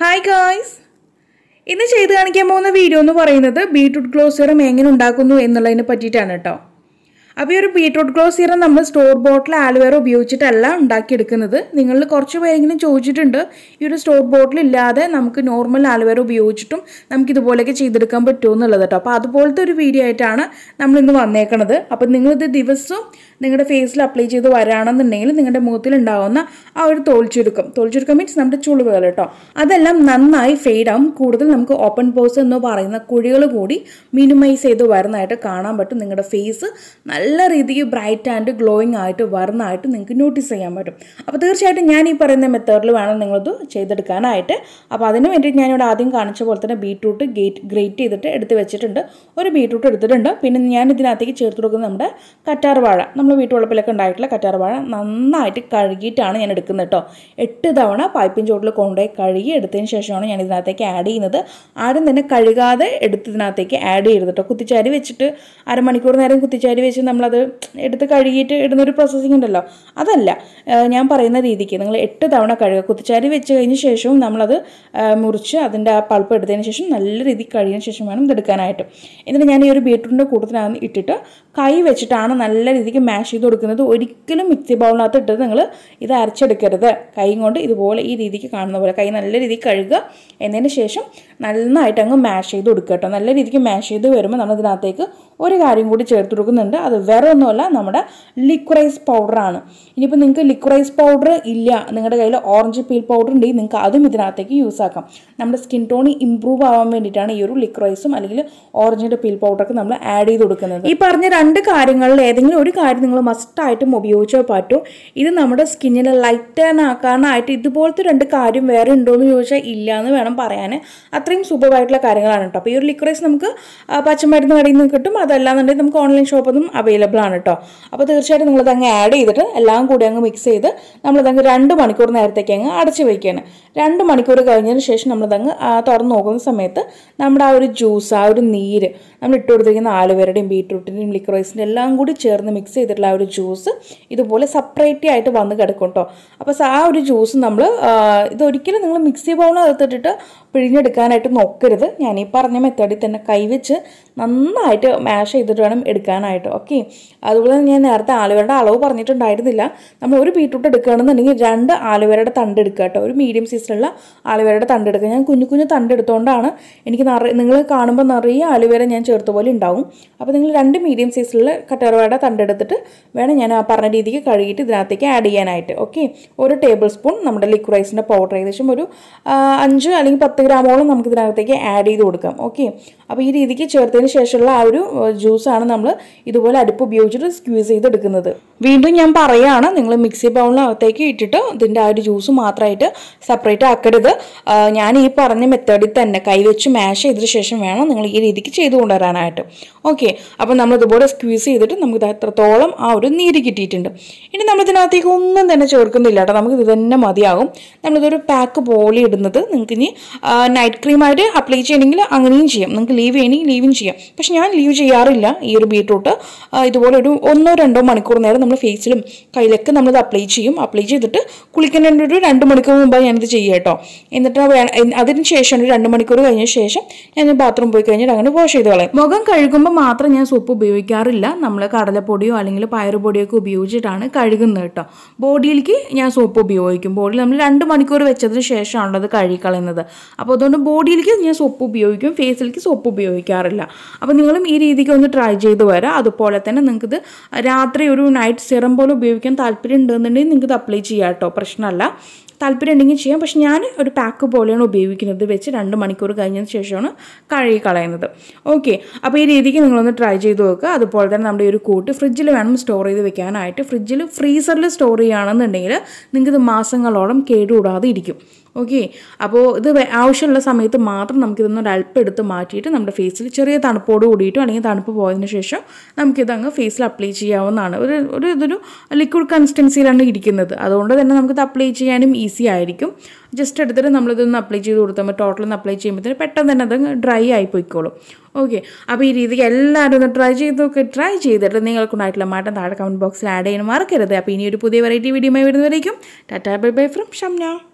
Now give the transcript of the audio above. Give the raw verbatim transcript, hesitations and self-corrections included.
Hi guys! ഇന്ന് ചെയ്തു കാണിക്കാൻ പോകുന്ന വീഡിയോ എന്ന് പറയുന്നത് ബീട്രൂട്ട് ഗ്ലോ സിറം എങ്ങനെ ഉണ്ടാക്കുന്നു എന്നുള്ളതിനെ പറ്റിയിട്ടാണ് കേട്ടോ. അപ്പോൾ ഈ ഒരു ബീട്രൂട്ട് ഗ്ലോ സിറം നമ്മൾ സ്റ്റോർ ബോട്ടിൽ ആലുവേറ ഉപയോഗിച്ചിട്ടല്ല ഉണ്ടാക്കിയെടുക്കുന്നത്. നിങ്ങളിൽ കുറച്ച് പേരെങ്കിലും ചോദിച്ചിട്ടുണ്ട് ഈ ഒരു സ്റ്റോർ ബോട്ടിൽ ഇല്ലാതെ നമുക്ക് നോർമൽ ആലുവേറ ഉപയോഗിച്ചിട്ടും നമുക്ക് ഇതുപോലെയൊക്കെ ചെയ്തെടുക്കാൻ പറ്റുമോ എന്നുള്ളത് കേട്ടോ. അപ്പോൾ അതുപോലത്തെ ഒരു വീഡിയോ ആയിട്ടാണ് നമ്മൾ ഇന്ന് വന്നേക്കുന്നത്. അപ്പോൾ നിങ്ങളിത് ദിവസവും നിങ്ങളുടെ ഫേസിൽ അപ്ലൈ ചെയ്ത് വരാണെന്നുണ്ടെങ്കിൽ നിങ്ങളുടെ മുഖത്തിൽ ഉണ്ടാകുന്ന ആ ഒരു തോൽച്ചുരുക്കം തോൽച്ചുരുക്കം മീൻസ് നമ്മുടെ ചുളിവുകൾ കേട്ടോ, അതെല്ലാം നന്നായി ഫെയ്ഡ് ആവും. കൂടുതൽ നമുക്ക് ഓപ്പൺ പോസ് എന്ന് പറയുന്ന കുഴികൾ കൂടി മിനിമൈസ് ചെയ്ത് വരുന്നതായിട്ട് കാണാൻ പറ്റും. നിങ്ങളുടെ ഫേസ് നല്ല രീതിക്ക് ബ്രൈറ്റ് ആൻഡ് ഗ്ലോയിങ് ആയിട്ട് വരുന്നതായിട്ട് നിങ്ങൾക്ക് നോട്ടീസ് ചെയ്യാൻ പറ്റും. അപ്പോൾ തീർച്ചയായിട്ടും ഞാൻ ഈ പറയുന്ന മെത്തേഡിൽ വേണം നിങ്ങളത് ചെയ്തെടുക്കാനായിട്ട്. അപ്പോൾ അതിന് വേണ്ടിയിട്ട് ഞാനിവിടെ ആദ്യം കാണിച്ച പോലെ തന്നെ ബീട്രൂട്ട് ഗേറ്റ് ഗ്രേറ്റ് ചെയ്തിട്ട് എടുത്ത് വെച്ചിട്ടുണ്ട്. ഒരു ബീട്രൂട്ട് എടുത്തിട്ടുണ്ട്. പിന്നെ ഞാൻ ഇതിനകത്തേക്ക് ചേർത്ത് കൊടുക്കുന്നത് നമ്മുടെ കറ്റാർ വാഴ, നമ്മൾ വീട്ടുവളപ്പിലൊക്കെ ഉണ്ടായിട്ടുള്ള കറ്റാർ വാഴ നന്നായിട്ട് കഴുകിയിട്ടാണ് ഞാൻ എടുക്കുന്നത് കേട്ടോ. എട്ട് തവണ പൈപ്പിൻ ചോട്ടിൽ കൊണ്ടുപോയി കഴുകി എടുത്തതിന് ശേഷമാണ് ഞാൻ ഇതിനകത്തേക്ക് ആഡ് ചെയ്യുന്നത്. ആരും തന്നെ കഴുകാതെ എടുത്ത് ഇതിനകത്തേക്ക് ആഡ് ചെയ്യരുത് കേട്ടോ. കുത്തിച്ചാരി വെച്ചിട്ട് അരമണിക്കൂർ നേരം കുത്തിച്ചാരി വെച്ച് നമ്മളത് എടുത്ത് കഴുകിയിട്ട് ഇടുന്നൊരു പ്രോസസ്സിംഗ് ഉണ്ടല്ലോ, അതല്ല ഞാൻ പറയുന്ന രീതിക്ക്. നിങ്ങൾ എട്ട് തവണ കഴുകുക. കുത്തിച്ചാരി വെച്ച് കഴിഞ്ഞ ശേഷവും നമ്മളത് മുറിച്ച് അതിൻ്റെ ആ പൾപ്പ് എടുത്തതിന് ശേഷം നല്ല രീതിക്ക് കഴുകിയതിന് ശേഷം വേണം ഇതെടുക്കാനായിട്ട്. എന്നിട്ട് ഞാൻ ഈ ഒരു ബീട്രൂട്ടിൻ്റെ കൂട്ടത്തിനകത്ത് ഇട്ടിട്ട് കൈ വെച്ചിട്ടാണ് നല്ല രീതിക്ക് മാഷ് ചെയ്ത് കൊടുക്കുന്നത്. ഒരിക്കലും മിക്സി ബൗളിനകത്ത് ഇട്ടത് നിങ്ങൾ ഇത് അരച്ചെടുക്കരുത്. കൈ കൊണ്ട് ഇതുപോലെ ഈ രീതിക്ക് കാണുന്ന പോലെ കൈ നല്ല രീതിക്ക് കഴുകുക. എന്നതിന് ശേഷം നന്നായിട്ട് അങ്ങ് മാഷ് ചെയ്ത് കൊടുക്കുക കേട്ടോ. നല്ല രീതിക്ക് മാഷ് ചെയ്ത് വരുമ്പോൾ നമ്മൾ ഇതിനകത്തേക്ക് ഒരു കാര്യം കൂടി ചേർത്ത് കൊടുക്കുന്നുണ്ട്. അത് വേറെ ഒന്നുമല്ല, നമ്മുടെ ലിക്വറൈസ് പൗഡറാണ്. ഇനിയിപ്പോൾ നിങ്ങൾക്ക് ലിക്വറൈസ് പൗഡർ ഇല്ല, നിങ്ങളുടെ കയ്യിൽ ഓറഞ്ച് പീൽ പൗഡർ ഉണ്ടെങ്കിൽ നിങ്ങൾക്ക് അതും ഇതിനകത്തേക്ക് യൂസ് ആക്കാം. നമ്മുടെ സ്കിൻ ടോൺ ഇമ്പ്രൂവ് ആവാൻ വേണ്ടിയിട്ടാണ് ഈ ഒരു ലിക്വറൈസും അല്ലെങ്കിൽ ഓറഞ്ചിൻ്റെ പീൽ പൗഡറൊക്കെ നമ്മൾ ആഡ് ചെയ്ത് കൊടുക്കുന്നത്. ഈ പറഞ്ഞ രണ്ട് കാര്യങ്ങളിൽ ഏതെങ്കിലും ഒരു കാര്യം നിങ്ങൾ മസ്റ്റായിട്ടും ഉപയോഗിച്ചോ പറ്റൂ. ഇത് നമ്മുടെ സ്കിന്നിനെ ലൈറ്റൻ ആക്കാനായിട്ട് ഇതുപോലത്തെ രണ്ട് കാര്യം വേറെ ഉണ്ടോ എന്ന് ചോദിച്ചാൽ ഇല്ല എന്ന് വേണം പറയാൻ. അത്രയും സൂപ്പറായിട്ടുള്ള കാര്യങ്ങളാണ് കേട്ടോ. അപ്പോൾ ഈ ഒരു ലിക്വറൈസ് നമുക്ക് പച്ചമരുന്ന് കടയിൽ നിന്ന് കിട്ടും. അതല്ലാന്നുണ്ടെങ്കിൽ നമുക്ക് ഓൺലൈൻ ഷോപ്പൊന്നും അവൈലബിൾ ആണ് കേട്ടോ. അപ്പോൾ തീർച്ചയായിട്ടും നിങ്ങളത് അങ്ങ് ആഡ് ചെയ്തിട്ട് എല്ലാം കൂടി അങ്ങ് മിക്സ് ചെയ്ത് നമ്മളതങ്ങ് രണ്ട് മണിക്കൂർ നേരത്തേക്ക് അങ്ങ് അടച്ച് വയ്ക്കുകയാണ്. രണ്ട് മണിക്കൂർ കഴിഞ്ഞതിന് ശേഷം നമ്മളതങ്ങ് തുറന്ന് നോക്കുന്ന സമയത്ത് നമ്മുടെ ആ ഒരു ജ്യൂസ്, ആ ഒരു നീര്, നമ്മൾ ഇട്ട് കൊടുത്തിരിക്കുന്ന ആലുവേരയുടെയും ബീട്രൂട്ടിൻ്റെയും ലിക്വറൈസിൻ്റെ എല്ലാം കൂടി ചേർന്ന് മിക്സ് ചെയ്തിട്ടുള്ള ആ ഒരു ജ്യൂസ് ഇതുപോലെ സെപ്പറേറ്റ് ആയിട്ട് വന്ന് കിടക്കും കേട്ടോ. അപ്പോൾ ആ ഒരു ജ്യൂസ് നമ്മൾ ഇതൊരിക്കലും നിങ്ങൾ മിക്സി ബൗളിനകത്തിട്ടിട്ട് പിഴിഞ്ഞെടുക്കാനായിട്ട് നോക്കരുത്. ഞാൻ ഈ പറഞ്ഞ മെത്തേഡിൽ തന്നെ കൈവച്ച് നന്നായിട്ട് മാഷ് ചെയ്തിട്ട് വേണം എടുക്കാനായിട്ട്. ഓക്കെ, അതുപോലെ തന്നെ ഞാൻ നേരത്തെ ആലുവേരയുടെ അളവ് പറഞ്ഞിട്ടുണ്ടായിരുന്നില്ല. നമ്മൾ ഒരു ബീട്രൂട്ട് എടുക്കുകയാണെന്നുണ്ടെങ്കിൽ രണ്ട് ആലുവേരയുടെ തണ്ട് എടുക്കുക കേട്ടോ. ഒരു മീഡിയം സൈസിലുള്ള ആലുവേരയുടെ തണ്ട് എടുക്കുക. ഞാൻ കുഞ്ഞു കുഞ്ഞു തണ്ട് എടുത്തുകൊണ്ടാണ് എനിക്ക് നിറയെ, നിങ്ങൾ കാണുമ്പോൾ നിറയെ ആലുവേര ഞാൻ ചേർത്ത പോലെ ഉണ്ടാവും. അപ്പോൾ നിങ്ങൾ രണ്ട് മീഡിയം സൈസിലുള്ള കറ്റാർവാഴയുടെ തണ്ട് എടുത്തിട്ട് വേണം ഞാൻ ആ പറഞ്ഞ രീതിക്ക് കഴുകിയിട്ട് ഇതിനകത്തേക്ക് ആഡ് ചെയ്യാനായിട്ട്. ഓക്കെ, ഒരു ടേബിൾ സ്പൂൺ നമ്മുടെ ലിക്വറൈസിൻ്റെ പൗഡർ, ഏകദേശം ഒരു അഞ്ച് അല്ലെങ്കിൽ പത്ത് ഗ്രാമോളം നമുക്ക് ഇതിനകത്തേക്ക് ആഡ് ചെയ്ത് കൊടുക്കാം. ഓക്കെ, അപ്പോൾ ഈ രീതിക്ക് ചേർത്തതിന് ശേഷമുള്ള ആ ഒരു ജ്യൂസാണ് നമ്മൾ ഇതുപോലെ അടുപ്പ് ഉപയോഗിച്ചിട്ട് സ്ക്വീസ് ചെയ്തെടുക്കുന്നത്. വീണ്ടും ഞാൻ പറയുകയാണ്, നിങ്ങൾ മിക്സി ബൗളിനകത്തേക്ക് ഇട്ടിട്ട് ഇതിൻ്റെ ആ ഒരു ജ്യൂസ് മാത്രമായിട്ട് സെപ്പറേറ്റ് ആക്കരുത്. ഞാൻ ഈ പറഞ്ഞ മെത്തേഡിൽ തന്നെ കൈവച്ച് മാഷ് ചെയ്തതിന് ശേഷം വേണം നിങ്ങൾ ഈ രീതിക്ക് ചെയ്ത് കൊണ്ടുവരാനായിട്ട്. ഓക്കെ, അപ്പോൾ നമ്മൾ ഇതുപോലെ സ്ക്വീസ് ചെയ്തിട്ട് നമുക്ക് എത്രത്തോളം ആ ഒരു നീര് കിട്ടിയിട്ടുണ്ട്. ഇനി നമ്മൾ ഇതിനകത്തേക്ക് ഒന്നും തന്നെ ചേർക്കുന്നില്ല കേട്ടോ. നമുക്ക് ഇത് തന്നെ മതിയാകും. നമ്മളിതൊരു പാക്ക് പോലെ ഇടുന്നത്. നിങ്ങൾക്ക് ഇനി നൈറ്റ് ക്രീമായിട്ട് അപ്ലൈ ചെയ്യണമെങ്കിൽ അങ്ങനെയും ചെയ്യാം. നിങ്ങൾക്ക് ലീവ് ചെയ്യണമെങ്കിൽ ലീവും ചെയ്യാം. പക്ഷെ ഞാൻ ലീവ് ചെയ്യാറില്ല. ഈ ഒരു ബീട്രൂട്ട് ഇതുപോലെ ഒരു ഒന്നോ രണ്ടോ മണിക്കൂർ നേരം നമ്മൾ ഫേസിലും കയ്യിലൊക്കെ നമ്മളിത് അപ്ലൈ ചെയ്യും. അപ്ലൈ ചെയ്തിട്ട് കുളിക്കുന്നതിൻ്റെ ഒരു രണ്ട് മണിക്കൂർ മുമ്പാണ് ഞാനിത് ചെയ്യുക കേട്ടോ. എന്നിട്ട് അതിന് ശേഷം ഒരു രണ്ട് മണിക്കൂർ കഴിഞ്ഞ ശേഷം ഞാൻ ബാത്റൂം പോയി കഴിഞ്ഞിട്ട് അങ്ങനെ വാഷ് ചെയ്ത് കളയും. മുഖം കഴുകുമ്പോൾ മാത്രം ഞാൻ സോപ്പ് ഉപയോഗിക്കാറില്ല. നമ്മൾ കടലപ്പൊടിയോ അല്ലെങ്കിൽ പയറുപൊടിയോ ഒക്കെ ഉപയോഗിച്ചിട്ടാണ് കഴുകുന്നത് കേട്ടോ. ബോഡിയിലേക്ക് ഞാൻ സോപ്പ് ഉപയോഗിക്കും. ബോഡിയിൽ നമ്മൾ രണ്ട് മണിക്കൂർ വെച്ചതിന് ശേഷമാണല്ലോ അത് കഴുകിക്കളയുന്നത്. അപ്പോൾ അതുകൊണ്ട് ബോഡിയിലേക്ക് ഞാൻ സോപ്പ് ഉപയോഗിക്കും, ഫേസിലേക്ക് സോപ്പ് ഉപയോഗിക്കാറില്ല. അപ്പോൾ നിങ്ങളും ഈ രീതിക്ക് ഒന്ന് ട്രൈ ചെയ്ത് വരാം. അതുപോലെ തന്നെ നിങ്ങൾക്കിത് രാത്രി ഒരു നൈറ്റ് സിറം പോലെ ഉപയോഗിക്കാൻ താല്പര്യം ഉണ്ടെന്നുണ്ടെങ്കിൽ നിങ്ങൾക്ക് ഇത് അപ്ലൈ ചെയ്യാം കേട്ടോ, പ്രശ്നമല്ല. താല്പര്യം ഉണ്ടെങ്കിൽ ചെയ്യാം. പക്ഷെ ഞാൻ ഒരു പാക്ക് പോലെയാണ് ഉപയോഗിക്കുന്നത്. വെച്ച് രണ്ട് മണിക്കൂർ കഴിഞ്ഞതിന് ശേഷമാണ് കഴുകി കളയുന്നത്. ഓക്കെ, അപ്പോൾ ഈ രീതിക്ക് നിങ്ങളൊന്ന് ട്രൈ ചെയ്ത് നോക്കുക. അതുപോലെ തന്നെ നമ്മുടെ ഈ ഒരു കൂട്ട് ഫ്രിഡ്ജിൽ വേണം സ്റ്റോർ ചെയ്ത് വെക്കാനായിട്ട്. ഫ്രിഡ്ജിൽ ഫ്രീസറിൽ സ്റ്റോർ ചെയ്യുകയാണെന്നുണ്ടെങ്കിൽ നിങ്ങൾക്കിത് മാസങ്ങളോളം കേടുകൂടാതെ ഇരിക്കും. ഓക്കെ, അപ്പോൾ ഇത് ആവശ്യമുള്ള സമയത്ത് മാത്രം നമുക്കിതൊന്ന് അല്പം എടുത്ത് മാറ്റിയിട്ട് നമ്മുടെ ഫേസിൽ ചെറിയ തണുപ്പോട് കൂടിയിട്ടോ അല്ലെങ്കിൽ തണുപ്പ് പോയതിന് ശേഷം നമുക്കിതങ്ങ് ഫേസിൽ അപ്ലൈ ചെയ്യാവുന്നതാണ്. ഒരു ഒരു ഇതൊരു ലിക്വിഡ് കൺസിസ്റ്റൻസിയിലാണ് ഇരിക്കുന്നത്. അതുകൊണ്ട് തന്നെ നമുക്കിത് അപ്ലൈ ചെയ്യാനും ഈസി ആയിരിക്കും. ജസ്റ്റ് എടുത്തിട്ട് നമ്മളിതൊന്ന് അപ്ലൈ ചെയ്ത് കൊടുത്താൽ ടോട്ടലൊന്ന് അപ്ലൈ ചെയ്യുമ്പോഴത്തേന് പെട്ടെന്ന് തന്നെ അത് ഡ്രൈ ആയി പോയിക്കോളും. ഓക്കെ, അപ്പോൾ ഈ രീതിക്ക് എല്ലാവരും ഒന്ന് ട്രൈ ചെയ്ത് നോക്കി. ട്രൈ ചെയ്തിട്ട് നിങ്ങൾക്കുണ്ടായിട്ടുള്ള മാറ്റം താഴെ കമൻറ്റ് ബോക്സിൽ ആഡ് ചെയ്യാൻ മറക്കരുത്. അപ്പോൾ ഇനി ഒരു പുതിയ വെറൈറ്റി വീഡിയോയുമായി വരുന്നവരേക്കും ടാറ്റാ ബൈ ബൈ ഫ്രം ഷംന.